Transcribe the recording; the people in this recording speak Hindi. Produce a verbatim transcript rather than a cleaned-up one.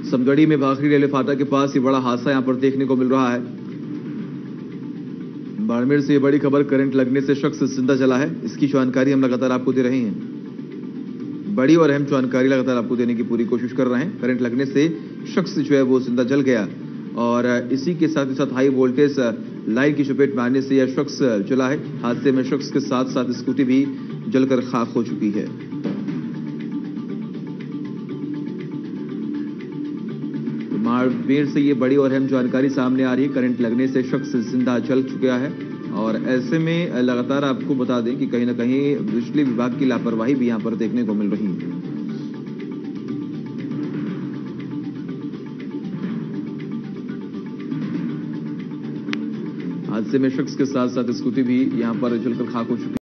समगढ़ी में भाखड़ी रेलवे फाटक के पास ये बड़ा हादसा यहां पर देखने को मिल रहा है। बाड़मेर से ये बड़ी खबर, करंट लगने से शख्स जिंदा जला है। इसकी जानकारी हम लगातार आपको दे रहे हैं। बड़ी और अहम जानकारी लगातार आपको देने की पूरी कोशिश कर रहे हैं। करंट लगने से शख्स जो है वो जिंदा जल गया और इसी के साथ ही साथ हाई वोल्टेज लाइन की चपेट में आने से यह शख्स जला है। हादसे में शख्स के साथ साथ स्कूटी भी जलकर खाक हो चुकी है। बाड़मेर से ये बड़ी और अहम जानकारी सामने आ रही है। करंट लगने से शख्स जिंदा जल चुका है और ऐसे में लगातार आपको बता दें कि कहीं ना कहीं बिजली विभाग की लापरवाही भी यहां पर देखने को मिल रही है। हादसे में शख्स के साथ साथ स्कूटी भी यहां पर जलकर खाक हो चुकी है।